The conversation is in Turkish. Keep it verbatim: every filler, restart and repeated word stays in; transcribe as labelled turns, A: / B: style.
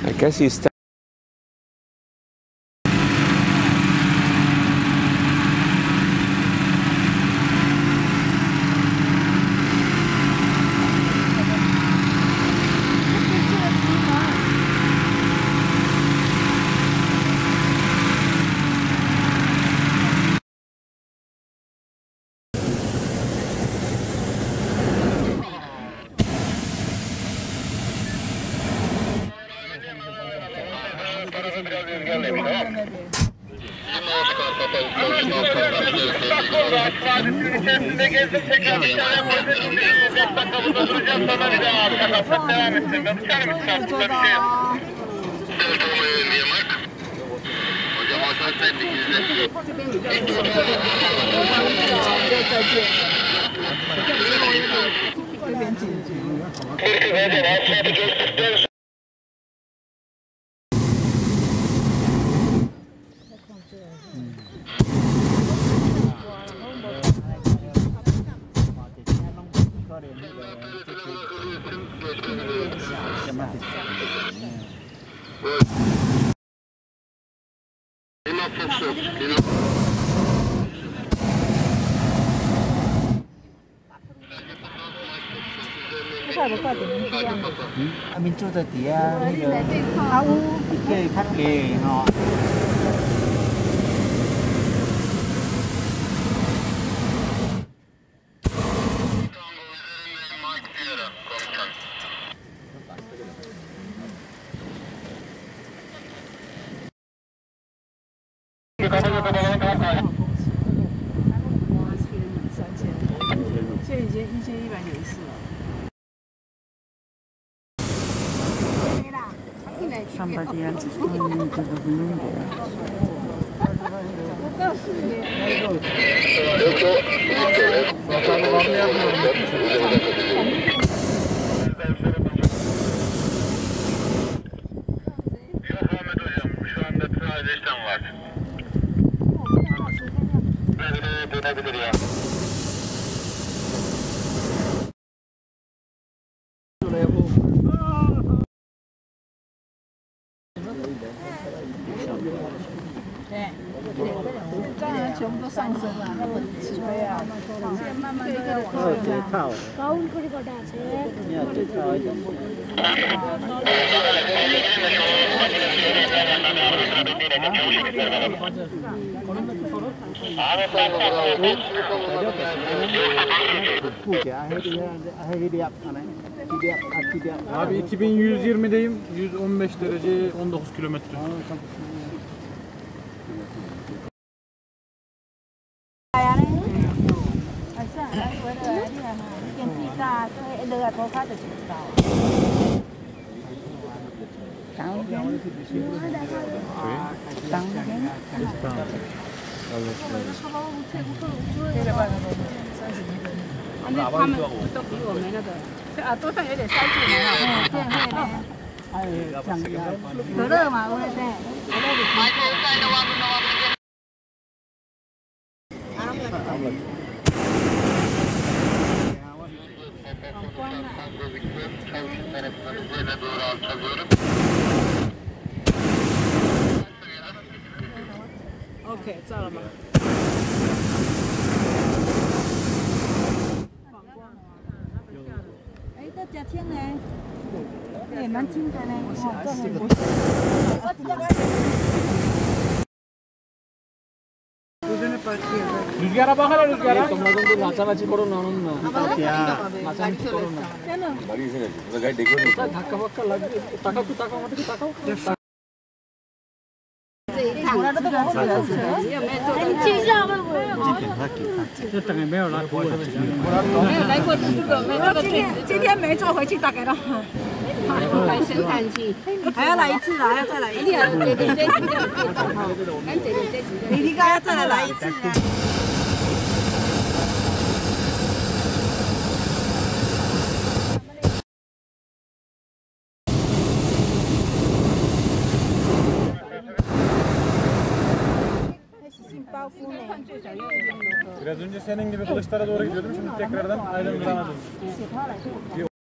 A: I guess he's
B: içerisinde gezdim tekrar bir tane koydu. Şimdi uzaktan kapıda duracağım. Sana bir daha arka kapıda devam etsin. Ben uçar mısın? Kapıda bir şey yok. Hocam aşağı sendik izle.
C: Ở bên chỗ tôi thì bây giờ cái khách lề họ Somebody else is going into the room there.
B: Yok Ahmet hocam, şu anda sadece işlem var. Dönebilir ya.
D: Abi iki bin yüz yirmideyim. yüz on beş derece on dokuz kilometre.
E: 他们都比我们那个，啊，桌上有点塞住了哈。对对对。可乐嘛，我对。可乐的。OK， 照了吗？哎，这假天呢？也蛮近的呢。哦，这很不错。我直接给。
D: Rüzgara bak hele rüzgara. Tomadan da naçanaçı korun onunla. Naçanaçı korun.
A: Bari se na guy dekho nahi.
D: Dhakka bakka lag taka tu taka mate taka.没有来过，
E: 今天今天没坐回去大概了。
F: 来生产期，
E: 还要来一次啦，还要再来一次。你你刚要再来来一次啊？
D: Biraz önce senin gibi kılıçlara doğru gidiyordum. Şimdi tekrardan Aydın Kıran'a döndüm.